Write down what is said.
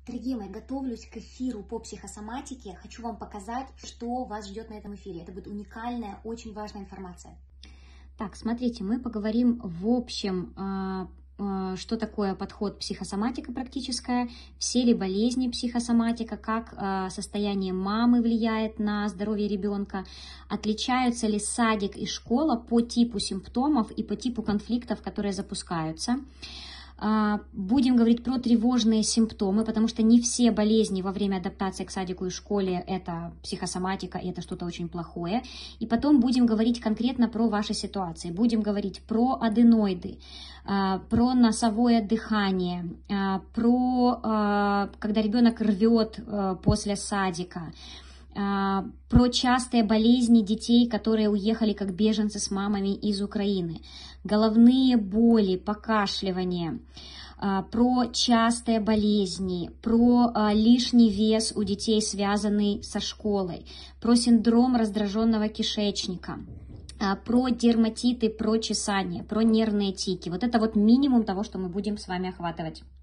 Дорогие мои, готовлюсь к эфиру по психосоматике. Хочу вам показать, что вас ждет на этом эфире. Это будет уникальная, очень важная информация. Так, смотрите, мы поговорим в общем, что такое подход психосоматика практическая, все ли болезни психосоматика, как состояние мамы влияет на здоровье ребенка, отличаются ли садик и школа по типу симптомов и по типу конфликтов, которые запускаются. Будем говорить про тревожные симптомы, потому что не все болезни во время адаптации к садику и школе – это психосоматика, и это что-то очень плохое. И потом будем говорить конкретно про ваши ситуации. Будем говорить про аденоиды, про носовое дыхание, про когда ребенок рвет после садика, про частые болезни детей, которые уехали как беженцы с мамами из Украины, головные боли, покашливание, про частые болезни, про лишний вес у детей, связанный со школой, про синдром раздраженного кишечника, про дерматиты, про чесание, про нервные тики. Вот это вот минимум того, что мы будем с вами охватывать.